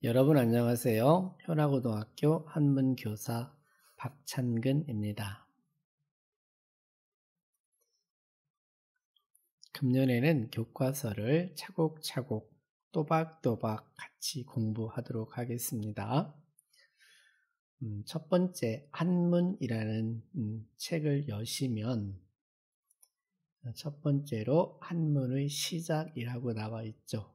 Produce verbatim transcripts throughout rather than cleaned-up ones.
여러분 안녕하세요. 현아고등학교 한문교사 박찬근입니다. 금년에는 교과서를 차곡차곡 또박또박 같이 공부하도록 하겠습니다. 음, 첫 번째 한문이라는 음, 책을 여시면 첫 번째로 한문의 시작이라고 나와 있죠.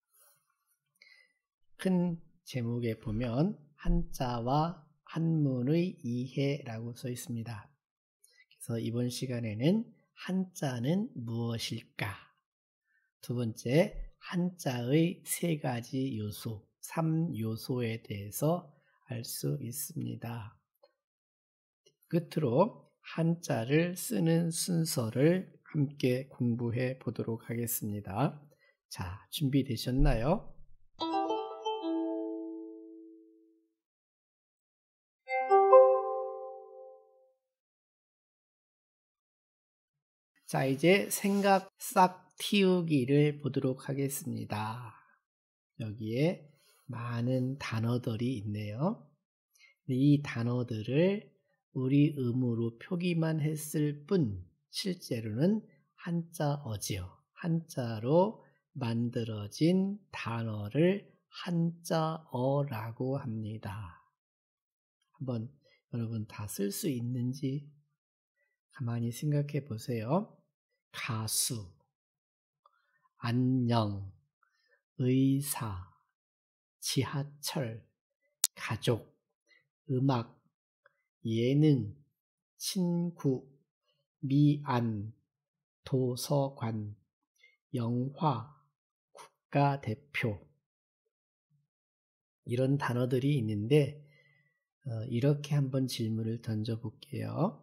큰 제목에 보면 한자와 한문의 이해라고 써 있습니다. 그래서 이번 시간에는 한자는 무엇일까? 두 번째, 한자의 세 가지 요소, 삼 요소에 대해서 알 수 있습니다. 끝으로 한자를 쓰는 순서를 함께 공부해 보도록 하겠습니다. 자, 준비되셨나요? 자, 이제 생각 싹 틔우기를 보도록 하겠습니다. 여기에 많은 단어들이 있네요. 이 단어들을 우리 음으로 표기만 했을 뿐 실제로는 한자어지요. 한자로 만들어진 단어를 한자어라고 합니다. 한번 여러분 다 쓸 수 있는지 가만히 생각해 보세요. 가수, 안녕, 의사, 지하철, 가족, 음악, 예능, 친구, 미안, 도서관, 영화, 국가대표 이런 단어들이 있는데 어, 이렇게 한번 질문을 던져볼게요.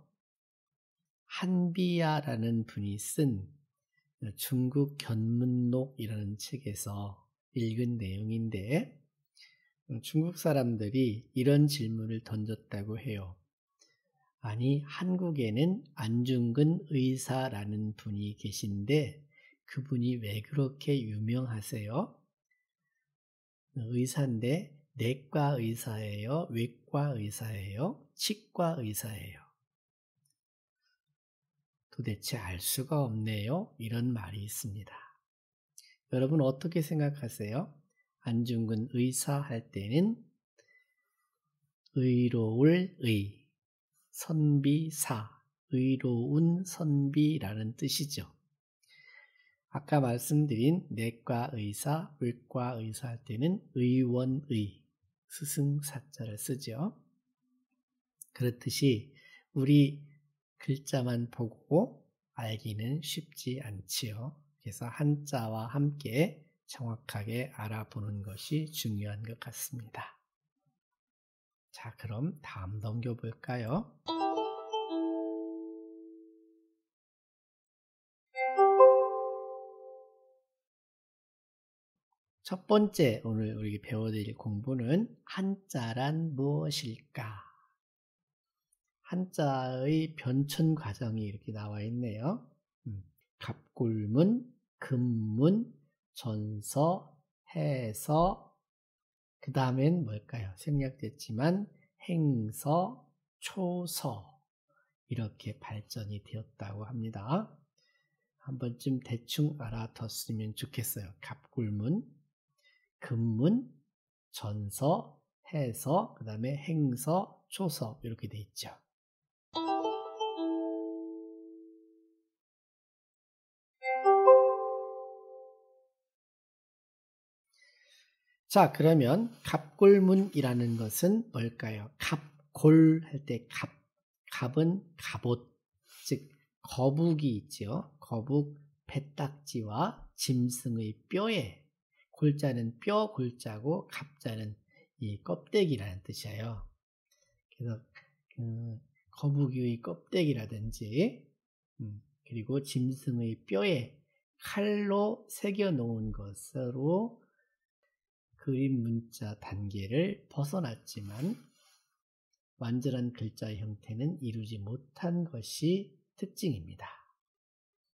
한비야라는 분이 쓴 중국 견문록이라는 책에서 읽은 내용인데 중국 사람들이 이런 질문을 던졌다고 해요. 아니, 한국에는 안중근 의사라는 분이 계신데 그분이 왜 그렇게 유명하세요? 의사인데 내과 의사예요? 외과 의사예요? 치과 의사예요? 도대체 알 수가 없네요. 이런 말이 있습니다. 여러분 어떻게 생각하세요? 안중근 의사 할 때는 의로울 의, 선비사, 의로운 선비라는 뜻이죠. 아까 말씀드린 내과 의사, 외과 의사 할 때는 의원의, 스승사자를 쓰죠. 그렇듯이 우리 글자만 보고 알기는 쉽지 않지요. 그래서 한자와 함께 정확하게 알아보는 것이 중요한 것 같습니다. 자, 그럼 다음 넘겨볼까요? 첫 번째 오늘 우리 배워드릴 공부는 한자란 무엇일까? 한자의 변천 과정이 이렇게 나와 있네요. 음, 갑골문, 금문, 전서, 해서, 그 다음엔 뭘까요? 생략됐지만 행서, 초서 이렇게 발전이 되었다고 합니다. 한 번쯤 대충 알아뒀으면 좋겠어요. 갑골문, 금문, 전서, 해서, 그 다음에 행서, 초서 이렇게 돼 있죠. 자, 그러면 갑골문이라는 것은 뭘까요? 갑골 할 때 갑, 갑은 갑옷, 즉 거북이 있죠. 거북 배딱지와 짐승의 뼈에 골자는 뼈 골자고 갑자는 이 껍데기라는 뜻이에요. 그래서 그 거북이의 껍데기라든지 음, 그리고 짐승의 뼈에 칼로 새겨 놓은 것으로 그림 문자 단계를 벗어났지만 완전한 글자 형태는 이루지 못한 것이 특징입니다.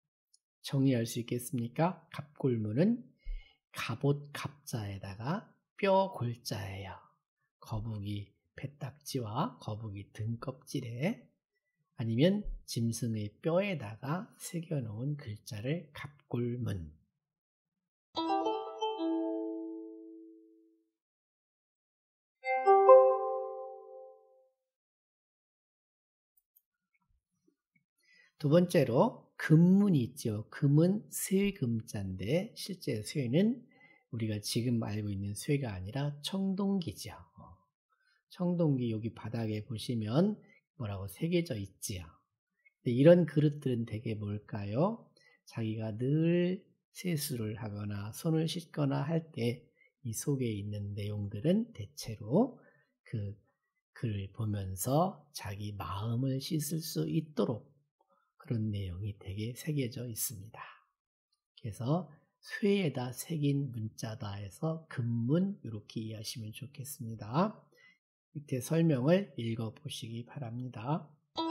정리할 수 있겠습니까? 갑골문은 갑옷 갑자에다가 뼈 골자예요. 거북이 배딱지와 거북이 등껍질에 아니면 짐승의 뼈에다가 새겨놓은 글자를 갑골문. 두 번째로 금문이 있죠. 금은 쇠금자인데 실제 쇠는 우리가 지금 알고 있는 쇠가 아니라 청동기죠. 청동기 여기 바닥에 보시면 뭐라고 새겨져 있지요. 이런 그릇들은 대개 뭘까요? 자기가 늘 세수를 하거나 손을 씻거나 할 때 이 속에 있는 내용들은 대체로 그 글을 보면서 자기 마음을 씻을 수 있도록 그런 내용이 되게 새겨져 있습니다. 그래서 쇠에다 새긴 문자다 해서 금문 이렇게 이해하시면 좋겠습니다. 밑에 설명을 읽어보시기 바랍니다.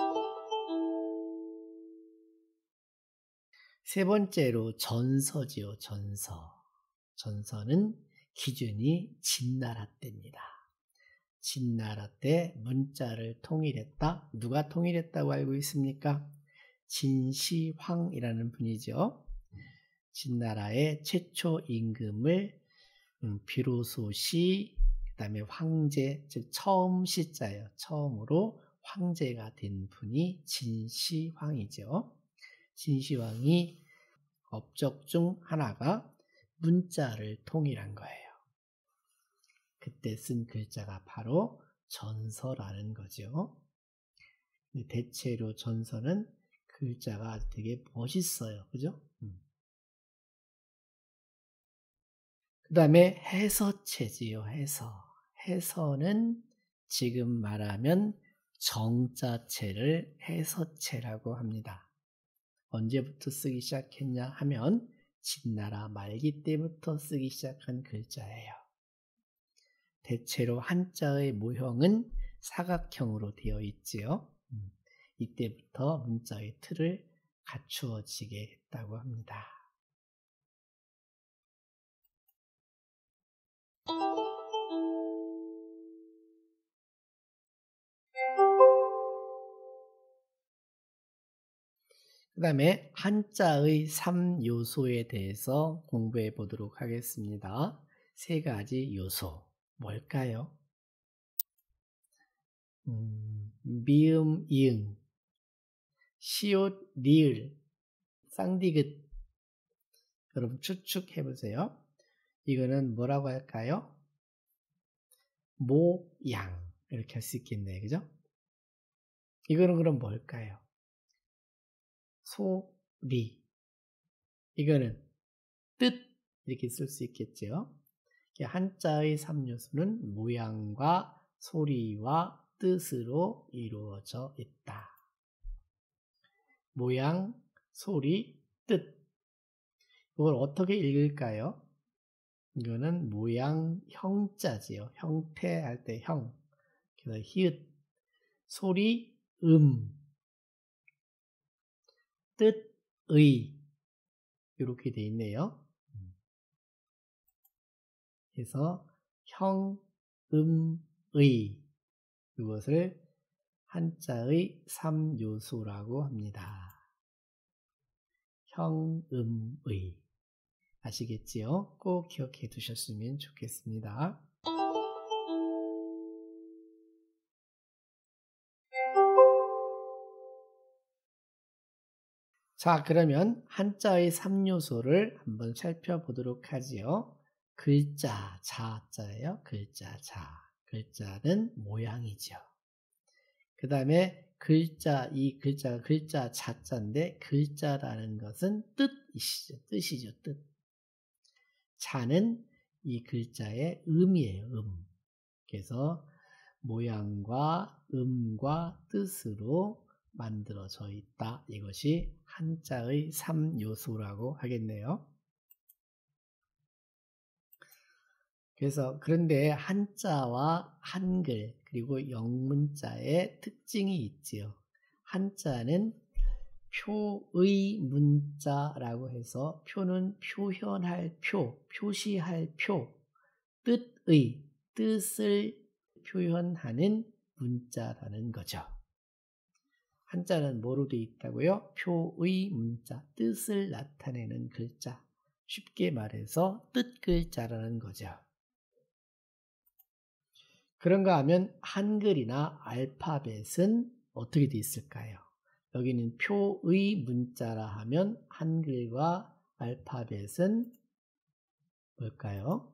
세 번째로 전서지요. 전서. 전서는 기준이 진나라 때입니다. 진나라 때 문자를 통일했다. 누가 통일했다고 알고 있습니까? 진시황이라는 분이죠. 진나라의 최초 임금을 음, 비로소시 그 다음에 황제, 즉 처음 시자예요. 처음으로 황제가 된 분이 진시황이죠. 진시황이 업적 중 하나가 문자를 통일한 거예요. 그때 쓴 글자가 바로 전서라는 거죠. 대체로 전서는 글자가 되게 멋있어요. 그죠? 음. 그 다음에 해서체지요. 해서. 해서는 지금 말하면 정자체를 해서체라고 합니다. 언제부터 쓰기 시작했냐 하면 진나라 말기 때부터 쓰기 시작한 글자예요. 대체로 한자의 모형은 사각형으로 되어 있지요. 음. 이때부터 문자의 틀을 갖추어지게 했다고 합니다. 그 다음에 한자의 삼 요소에 대해서 공부해 보도록 하겠습니다. 세 가지 요소. 뭘까요? 음, 미음, 이응, 시옷, 리을, 쌍디귿. 여러분 추측해 보세요. 이거는 뭐라고 할까요? 모, 양 이렇게 할 수 있겠네요. 그죠? 이거는 그럼 뭘까요? 소, 리. 이거는 뜻 이렇게 쓸 수 있겠죠. 한자의 삼 요소는 모양과 소리와 뜻으로 이루어져 있다. 모양, 소리, 뜻. 이걸 어떻게 읽을까요? 이거는 모양 형자지요. 형태 할 때 형. 그래서 히읗. 소리, 음. 뜻, 의. 이렇게 돼 있네요. 그래서 형, 음, 의. 이것을 한자의 삼 요소라고 합니다. 형, 음, 의. 아시겠지요? 꼭 기억해 두셨으면 좋겠습니다. 자, 그러면 한자의 삼 요소를 한번 살펴보도록 하지요. 글자, 자자예요. 글자, 자. 글자는 모양이죠. 그 다음에 글자, 이 글자가 글자 자자인데 글자라는 것은 뜻이시죠. 뜻이죠. 뜻. 자는 이 글자의 음이에요. 음. 그래서 모양과 음과 뜻으로 만들어져 있다. 이것이 한자의 삼 요소라고 하겠네요. 그래서 그런데 한자와 한글 그리고 영문자의 특징이 있지요. 한자는 표의 문자라고 해서 표는 표현할 표, 표시할 표, 뜻의, 뜻을 표현하는 문자라는 거죠. 한자는 뭐로 되어 있다고요? 표의 문자, 뜻을 나타내는 글자. 쉽게 말해서 뜻글자라는 거죠. 그런가 하면 한글이나 알파벳은 어떻게 되어 있을까요? 여기는 표의 문자라 하면 한글과 알파벳은 뭘까요?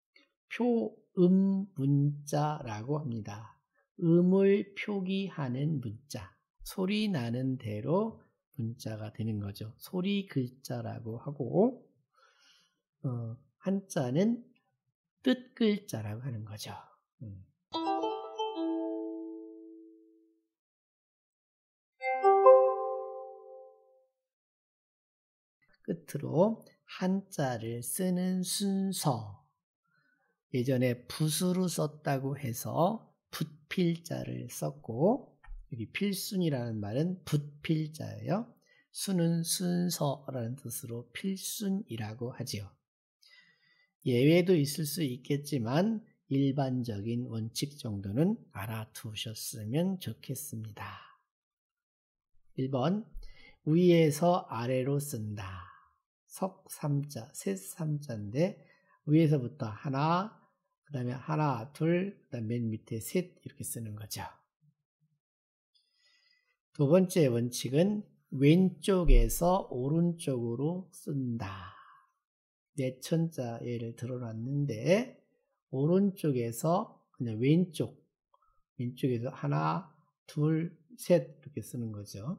표음 문자라고 합니다. 음을 표기하는 문자, 소리 나는 대로 문자가 되는 거죠. 소리 글자라고 하고 어, 한자는 뜻 글자라고 하는 거죠. 음. 끝으로 한자를 쓰는 순서. 예전에 붓으로 썼다고 해서 붓필자를 썼고, 여기 필순이라는 말은 붓필자예요. 순은 순서라는 뜻으로 필순이라고 하지요. 예외도 있을 수 있겠지만 일반적인 원칙 정도는 알아두셨으면 좋겠습니다. 일 번 위에서 아래로 쓴다. 석삼자, 셋삼자인데 위에서부터 하나, 그 다음에 하나, 둘, 그 다음에 맨 밑에 셋 이렇게 쓰는 거죠. 두 번째 원칙은 왼쪽에서 오른쪽으로 쓴다. 내천자 예를 들어놨는데 오른쪽에서 그냥 왼쪽, 왼쪽에서 하나, 둘, 셋 이렇게 쓰는 거죠.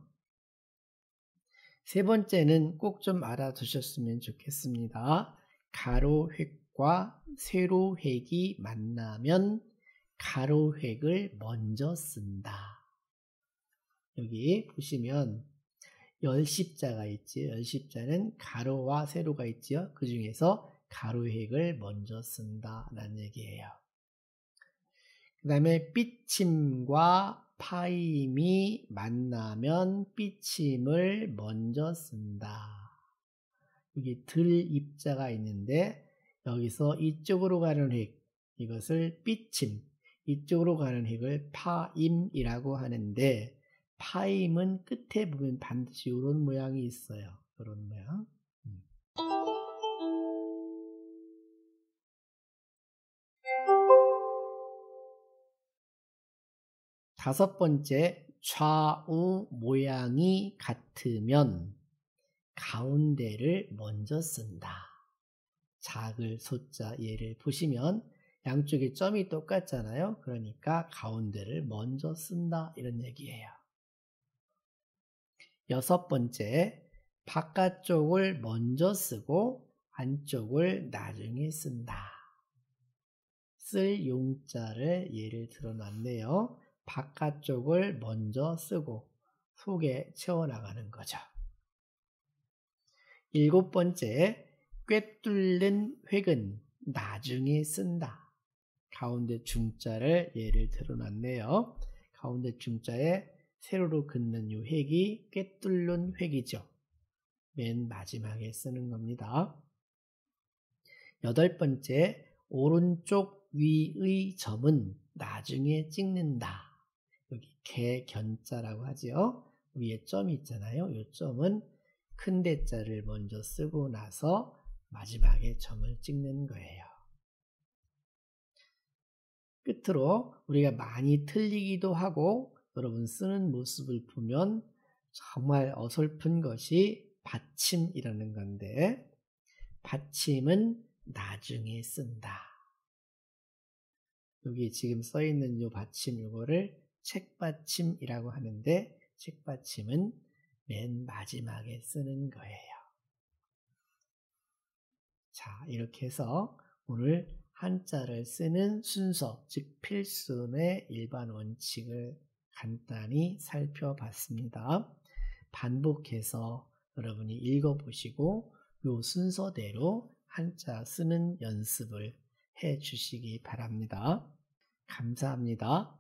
세 번째는 꼭 좀 알아두셨으면 좋겠습니다. 가로획과 세로획이 만나면 가로획을 먼저 쓴다. 여기 보시면 열십자가 있지. 열십자는 가로와 세로가 있죠. 그 중에서 가로획을 먼저 쓴다라는 얘기예요. 그 다음에 삐침과 파임이 만나면 삐침을 먼저 쓴다. 여기 들 입자가 있는데 여기서 이쪽으로 가는 획, 이것을 삐침, 이쪽으로 가는 획을 파임이라고 하는데 파임은 끝에 보면 반드시 이런 모양이 있어요. 이런 모양. 음. 다섯 번째, 좌우 모양이 같으면 가운데를 먼저 쓴다. 작을 소자 예를 보시면 양쪽에 점이 똑같잖아요. 그러니까 가운데를 먼저 쓴다 이런 얘기예요. 여섯 번째, 바깥쪽을 먼저 쓰고 안쪽을 나중에 쓴다. 쓸 용자를 예를 들어놨네요. 바깥쪽을 먼저 쓰고 속에 채워나가는 거죠. 일곱 번째, 꿰뚫는 획은 나중에 쓴다. 가운데 중자를 예를 들어놨네요. 가운데 중자에 세로로 긋는 이 획이 꿰뚫는 획이죠. 맨 마지막에 쓰는 겁니다. 여덟 번째, 오른쪽 위의 점은 나중에 찍는다. 여기 개견자라고 하죠. 위에 점이 있잖아요. 이 점은 큰 대자를 먼저 쓰고 나서 마지막에 점을 찍는 거예요. 끝으로 우리가 많이 틀리기도 하고 여러분 쓰는 모습을 보면 정말 어설픈 것이 받침이라는 건데 받침은 나중에 쓴다. 여기 지금 써 있는 이 받침 이거를 책받침이라고 하는데 책받침은 맨 마지막에 쓰는 거예요. 자, 이렇게 해서 오늘 한자를 쓰는 순서, 즉 필순의 일반 원칙을 간단히 살펴봤습니다. 반복해서 여러분이 읽어보시고 이 순서대로 한자 쓰는 연습을 해 주시기 바랍니다. 감사합니다.